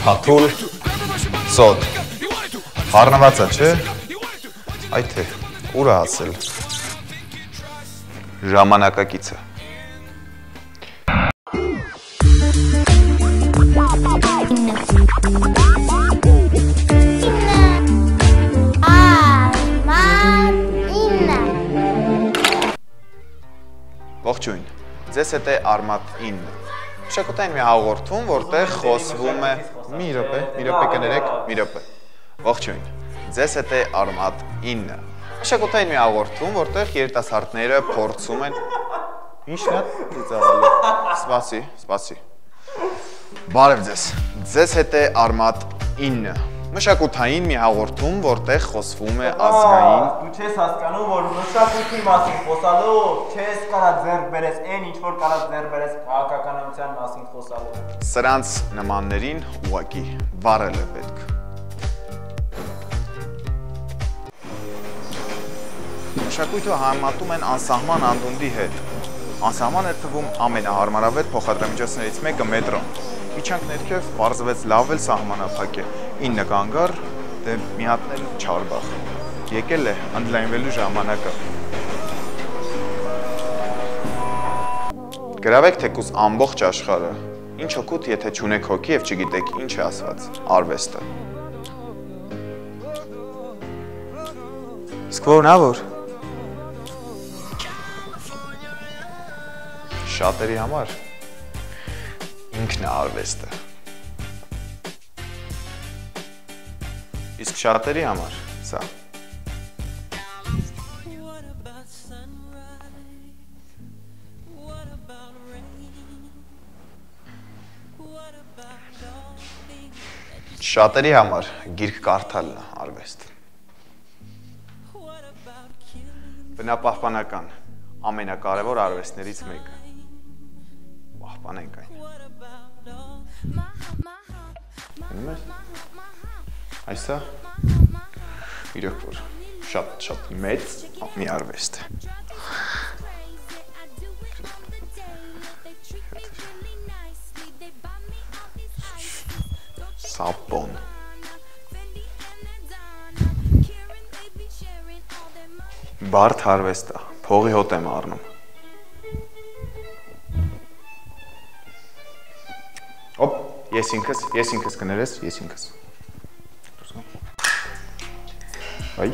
Փաթուլ, սոտ։ Խառնված է, չէ՞։ Այ թե, ուր է ասել։ Ժամանակակիցը։ Ողջույն, ձեզ հետ է Արմատ 9։ Մշակութային մի հաղորդում, որտեղ խոսվում է մի րոպե կներեք, մի րոպե։ Ողջույն, ձեզ հետ է Արմատ 9։ Մշակութային մի հաղորդում, որտեղ երիտասարդները փորձում են Ինչն է ծիծաղալու։ Սպասի։ Բարև ձեզ։ Ձեզ հետ է Արմատ 9։ Մշակութային մի հաղորդում, որտեղ խոսվում է ազգային։ Դու չես հասկանում, որ մշակույթի մասին խոսալով չես կարա ձեռք բերես այն, ինչ որ կարա ձեռք բերես քաղաքականության մասին խոսալով։ Սրանց նմաններին ուղղակի վառել է պետք։ Մշակույթը համեմատում են անսահման անդունդի հետ։ Անսահման է թվում ամենահարմարավետ փոխադրամիջոցներից մեկը մետրոն։ Իջանք ներքև, պարզվեց լավ էլ սահմանափակ է։ 9 կանգառ, դե մի հատն էլ Չարբախ։ Եկել է ընդլայնվելու ժամանակը։ Գրավեք թեկուզ ամբողջ աշխարհը։ Ինչ օգուտ, եթե չունեք հոգի եւ չգիտեք ինչ է ասված արվեստը։ Իսկ որն է որ։ Շատերի համար ինքն է արվեստը։ Իսկ շատերի համար սա։ Շատերի համար գիրք կարդալն է արվեստ։ Բնապահպանական ամենակարևոր արվեստներից մեկը։ Պահպանենք այն։ Այսա իրոք որ շատ մեծ մի արվեստ է։ Սապոն։ Բարդ արվեստ է, փողի հոտ եմ առնում։ Օպ, ես ինքս կներես, ես ինքս։ Այ։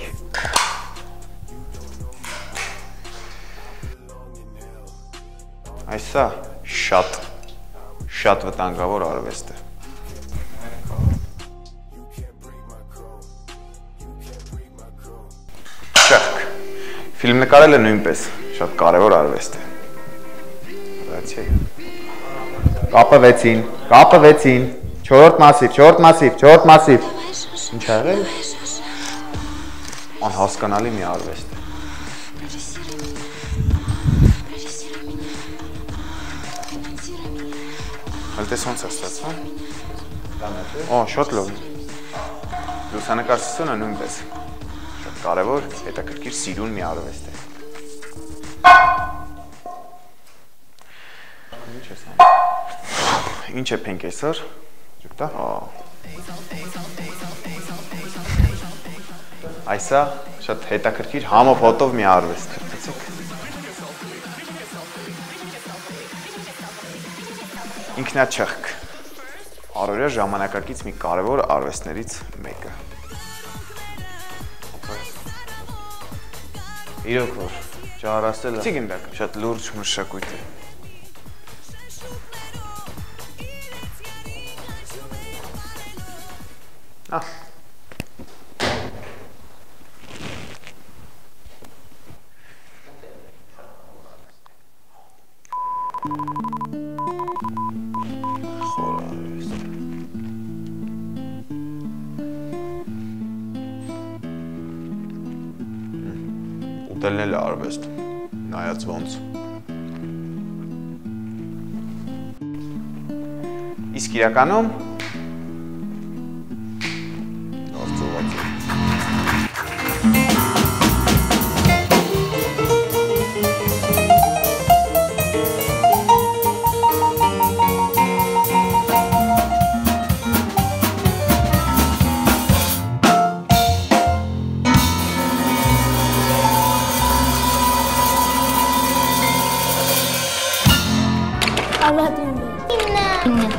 Այսա շատ վտանգավոր արվեստ է։ Չեղք, ֆիլմ նկարելը նույնպես շատ կարևոր արվեստ է։ Կապվեցին, 4 մասիվ։ Ինչ ա եղել։ Անհասկանալի մի արվեստ է։ Հալտես ոնց է ստացվում։ Օ, շատ լավ։ Լուսանկարչությունը նույնպես շատ կարևոր, հետաքրքիր սիրուն մի արվեստ է։ Ինչ է փենք այսօր։ Ջուկտա։ Այսա շատ հետաքրքիր համով հոտով մի արվեստ է։ Ինքնաչեղք։ Առօրյա ժամանակակից մի կարևոր արվեստներից մեկը։ Իրոք որ ճարասելը ցիգնդակ շատ լուրջ մշակույթ է։ Ուտելն էլ է արվեստ, նայած ոնց։ Իսկ իրականում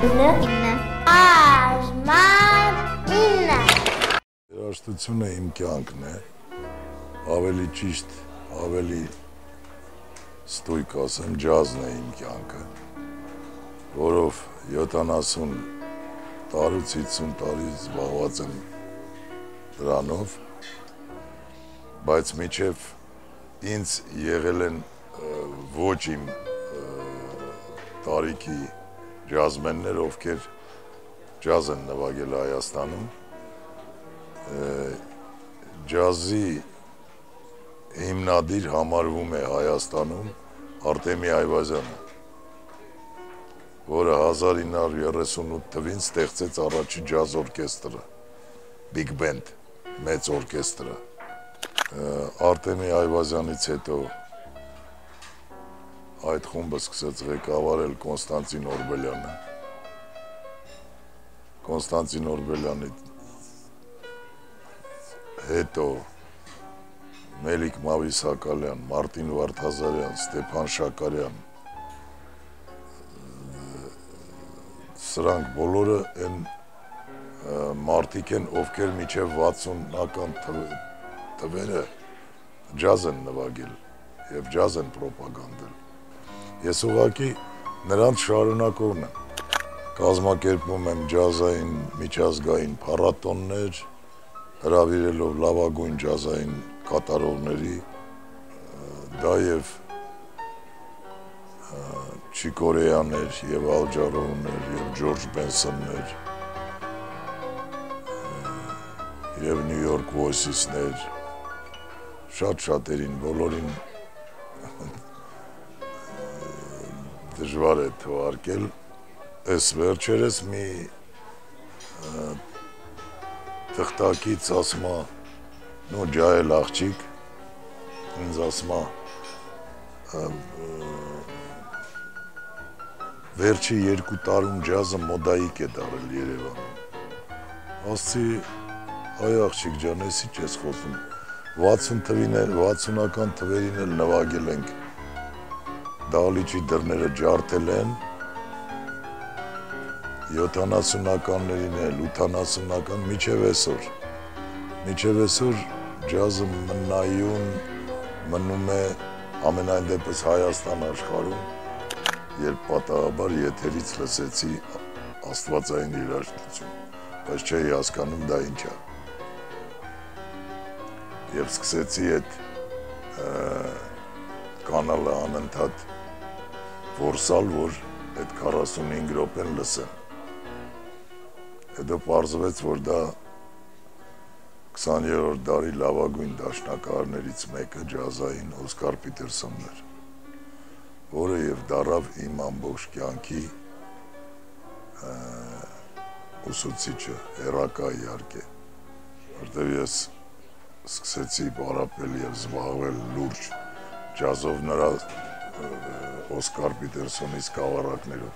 Արմատ 9 Երաժշտությունը իմ կյանքն է, ավելի ճիշտ, ավելի ստույգ ասեմ, ջազն է իմ կյանքը, որով 70 տարուց 50 տարի զբաղված եմ դրանով, բայց մինչև ինձ եղել են ոչ իմ տարիքի ջազմեններ, ովքեր ջազ են նվագել Հայաստանում, ջազի հիմնադիր համարվում է Հայաստանում Արտեմի Այվազյանը, որը 1938 թվականին ստեղծեց առաջին ջազ օրկեստրը, Big Band, մեծ օրկեստրը։ Արտեմի Այվազյանից հետո այդ խումբը սկսեց ղեկավարել Կոնստանտին Օրբելյանը։ Կոնստանտին Օրբելյանի հետո Մելիք Մավիսակալյան, Մարտին Վարդազարյան, Ստեփան Շակարյան, սրանք բոլորը են մարդիկ են, ովքեր մինչև 60-ական թվերը ջազ են նվագել և ջազ են պրոպագանդել։ Ես ուղղակի նրանց շարունակողն եմ, կազմակերպում եմ ջազային, միջազգային փառատոններ, հրավիրելով լավագույն ջազային կատարողների, դա և Չիկորեյաներ, և Ալջարովներ, և Ջորջ Բենսոններ, և Նյու Յորք Voices-ներ, շատ-շատերին, բոլորին դժվար է թվարկել, այս վերջերս մի թղթակից ասմա, նո ջահել աղջիկ, ինձ ասմա, վերջի 2 տարում ջազը մոդայիկ է դարել Երևանում։ Ասցի, այ աղջիկ ջան, ես ինչ ես խոսում, 60-ական թվերին էլ նվագել ենք, Դահլիճի դռները ջարդել են, 70-ականներին էլ, 80-ական, մինչև այսօր ջազը մնայուն մնում է ամենայն դեպս Հայաստան աշխարհում, երբ պատահաբար եթերից լսեցի աստվածային երաժշտություն, բայց չէի հասկանում դա ինչ է։ Եվ սկսեցի այդ կանալը անընդհատ որսալ, որ այդ 45 րոպեն լսեմ։ Հետո պարզվեց, որ դա 20-րդ դարի լավագույն դաշնակահարներից մեկը ջազային Օսկար Պիտերսոնն էր, որը և դառավ իմ ամբողջ կյանքի ուսուցիչը, հեռակա իհարկե, որտեղ ես սկսեցի պարապել և զբաղվել լուրջ ջազով նրա Օսկար Պիտերսոնի սկավառակներով։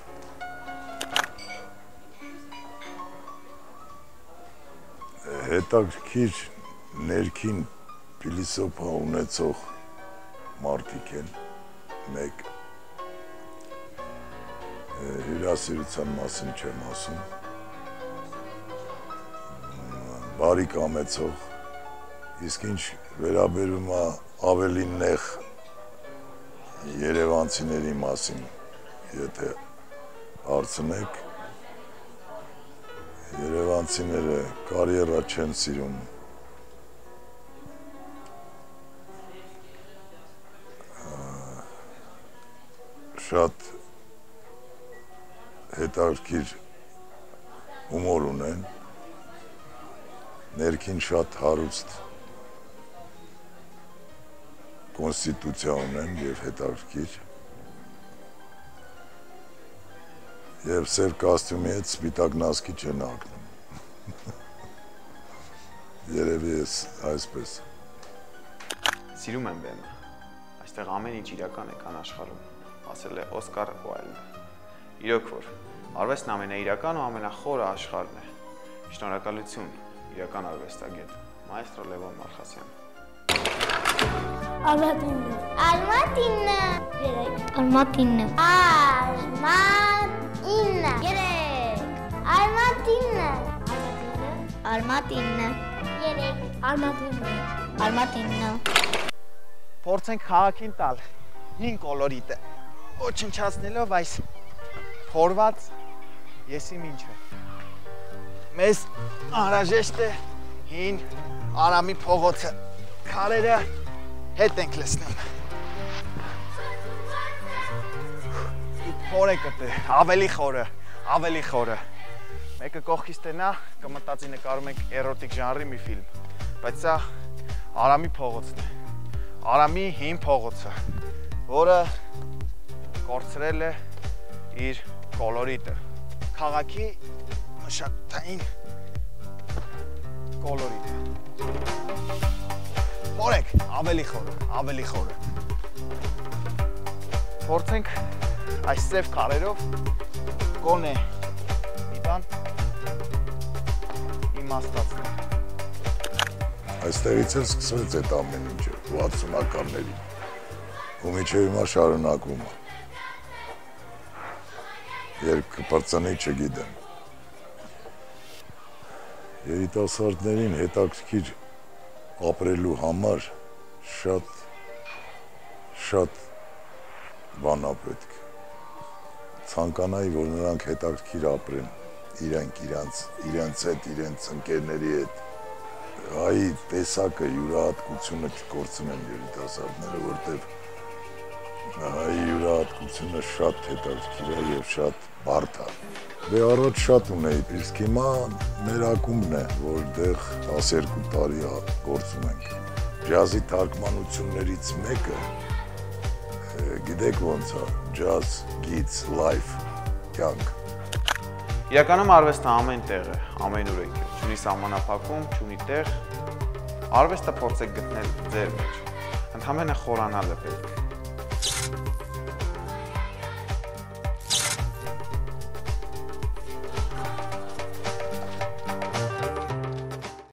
Հետաքրքիր ներքին փիլիսոփա ունեցող մարդիկ են, մեկ հյուրասիրության մասին չեմ ասում, բարի կամեցող, իսկ ինչ վերաբերում է ավելի նեղ երևանցիների մասին, եթե հարցնեք, երևանցիները կարիերա չեն սիրում, շատ հետաքրքիր հումոր ունեն, ներքին շատ հարուստ կոնստիտուցիա ունեն և հետաքրքիր, և սև կոստյումի հետ սպիտակ նասկի չեն հագնում։ Երևի ես այսպես։ Սիրում եմ բեմը, այստեղ ամեն ինչ իրական է կան աշխարհում, ասել է Օսկար Ուայլդը։ Իրոք որ, արվեստն ամենաիրական ու ամենախորը աշխարհն է։ Շնորհակալություն, իրական արվեստագետ, մայստրո Լևոն Մալխասյան։ Արմատինը։ Արմատինը։ Երեք։ Արմատինը։ Արմատինը։ Երեք։ Արմատինը։ Արմատինը։ 3 Արմատինը։ Արմատինը։ Փորձենք քաղաքին տալ 5 կոլորիտը։ Ոչնչացնելով այս փորված եսի ինչը։ Մեզ անհրաժեշտ է հին Արամի փողոցը։ Քարերը հետ ենք լցնում։ Փորեկը դե ավելի խորը։ Մեկը կողքից տենա, կմտածի նկարում ենք էրոտիկ ժանրի մի ֆիլմ, բայց սա Արամի փողոցն է։ Արամի հին փողոցը, որը կորցրել է իր կոլորիտը։ Քաղաքի մշակութային կոլորիտը։ Փորեք, ավելի խորը։ Փորձենք այս սև քարերով գոնե մի բան իմաստացնել։ Այստեղից էլ սկսվեց այդ ամեն ինչը 60-ականներին, ու մինչև հիմա շարունակվում է։ Երբ կպրծնի չգիտեմ։ Երիտասարդներին հետաքրքիր ապրելու համար շատ բան է պետք։ Ցանկանայի, որ նրանք հետաքրքիր ապրեն իրենց հետ, իրենց ընկերների հետ։ Այ տեսակը յուրահատկությունը կկորցնեն երիտասարդները, որտեղ այ յուրահատկությունը շատ հետաքրքիր է եւ շատ բարդ է։ Դե առաջ շատ ունեի, իսկ հիմա մեր ակումբն է, որտեղ 12 տարի գործում ենք։ Ջազի թարգմանություններից մեկը գիտեք ոնց է, ջազ, գիծ, լայվ, կյանք։ Իրականում արվեստը ամեն տեղ է, ամենուր է, չունի սահմանափակում, չունի տեղ։ Արվեստը փորձեք գտնել ձեր մեջ, ընդհանրապես խորանալը պետք է։